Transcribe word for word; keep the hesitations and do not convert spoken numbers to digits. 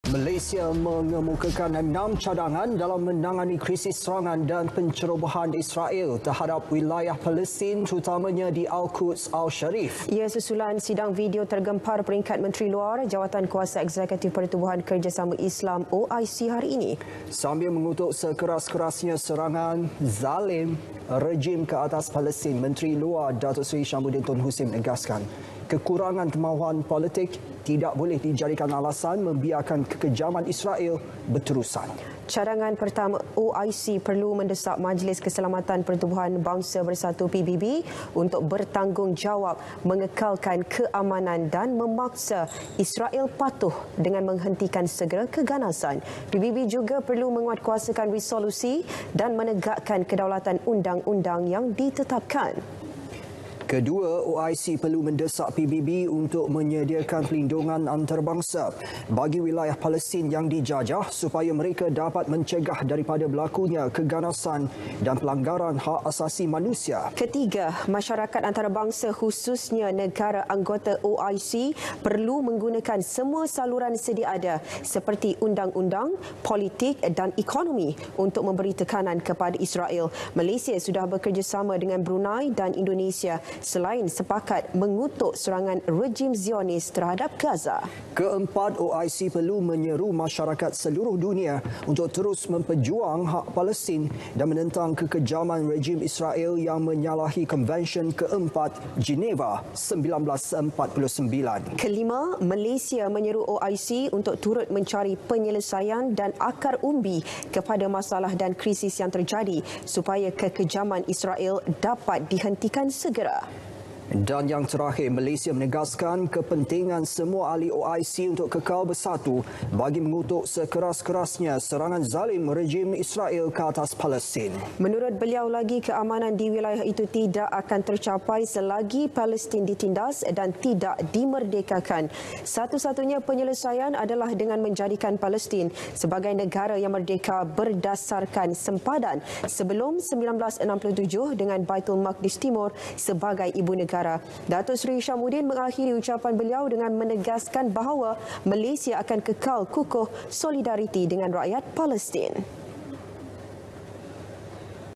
Malaysia mengemukakan enam cadangan dalam menangani krisis serangan dan pencerobohan Israel terhadap wilayah Palestin terutamanya di Al-Quds Al-Sharif. Ia susulan sidang video tergempar peringkat Menteri Luar Jawatan Kuasa Eksekutif Pertubuhan Kerjasama Islam O I C hari ini. Sambil mengutuk sekeras-kerasnya serangan zalim rejim ke atas Palestin, Menteri Luar Datuk Seri Syamsuddin Tun Hussein menegaskan kekurangan kemahuan politik tidak boleh dijadikan alasan membiarkan kekejaman Israel berterusan. Cadangan pertama O I C perlu mendesak Majlis Keselamatan Pertubuhan Bangsa Bersatu P B B untuk bertanggungjawab mengekalkan keamanan dan memaksa Israel patuh dengan menghentikan segera keganasan. P B B juga perlu menguatkuasakan resolusi dan menegakkan kedaulatan undang-undang yang ditetapkan. Kedua, O I C perlu mendesak P B B untuk menyediakan pelindungan antarabangsa bagi wilayah Palestin yang dijajah supaya mereka dapat mencegah daripada berlakunya keganasan dan pelanggaran hak asasi manusia. Ketiga, masyarakat antarabangsa khususnya negara anggota O I C perlu menggunakan semua saluran sedia ada seperti undang-undang, politik dan ekonomi untuk memberi tekanan kepada Israel. Malaysia sudah bekerjasama dengan Brunei dan Indonesia selain sepakat mengutuk serangan rejim Zionis terhadap Gaza. Keempat, O I C perlu menyeru masyarakat seluruh dunia untuk terus memperjuang hak Palestin dan menentang kekejaman rejim Israel yang menyalahi Konvensyen keempat Geneva seribu sembilan ratus empat puluh sembilan. Kelima, Malaysia menyeru O I C untuk turut mencari penyelesaian dan akar umbi kepada masalah dan krisis yang terjadi supaya kekejaman Israel dapat dihentikan segera. Dan yang terakhir, Malaysia menegaskan kepentingan semua ahli O I C untuk kekal bersatu bagi mengutuk sekeras-kerasnya serangan zalim rejim Israel ke atas Palestin. Menurut beliau lagi, keamanan di wilayah itu tidak akan tercapai selagi Palestin ditindas dan tidak dimerdekakan. Satu-satunya penyelesaian adalah dengan menjadikan Palestin sebagai negara yang merdeka berdasarkan sempadan sebelum seribu sembilan ratus enam puluh tujuh dengan Baitul Maqdis Timur sebagai ibu negara. Datuk Seri Syamsuddin mengakhiri ucapan beliau dengan menegaskan bahawa Malaysia akan kekal kukuh solidariti dengan rakyat Palestin.